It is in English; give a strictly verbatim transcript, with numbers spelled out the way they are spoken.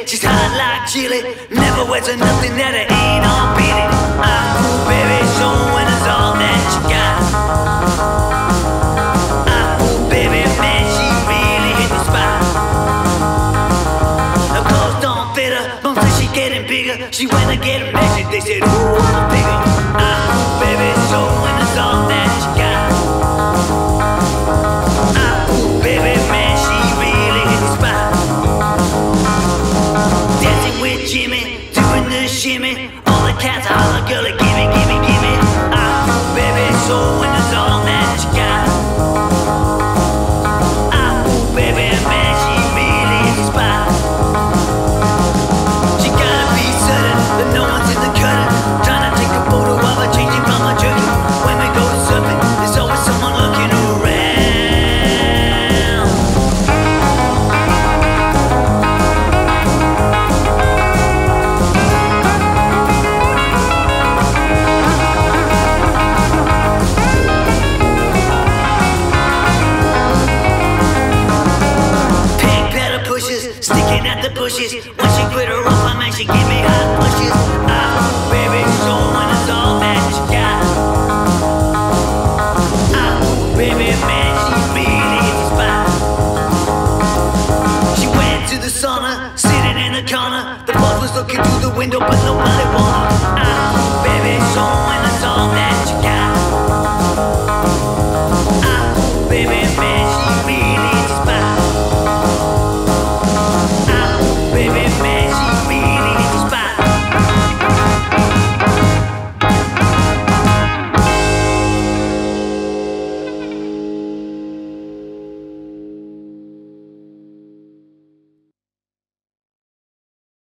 She's hot like chili, never wears a nothing that it ain't on beating. Ah, ooh, baby, showing us all that you got. Ah, ooh, baby, man, she really hit the spot. Her clothes don't fit her, mom says she getting bigger. She went to get measured, they said, ooh, what a figure. Ah, ooh, baby, showing us all that you got. Ah, ooh, baby, man, she really hit the spot. Dancing with Jimmy, doing the shimmy. All the cats holler, girl, gimme, gimme, gimme. Ah, ooh, baby, showing us all that you got. Ah, ooh, baby, man, she really hit the spot. She gotta be certain that no one's in the cutter. Trying to take a photo of her changing from a jerky. When we go to surfing, there's always someone looking around. Sticking at the bushes. When she quit her off, I man, she give me hot pushes. Ah, baby, showing us all that you got. Ah, baby, man, she really hit the spot. She went to the sauna, sitting in the corner. The boss was looking through the window, but nobody wanted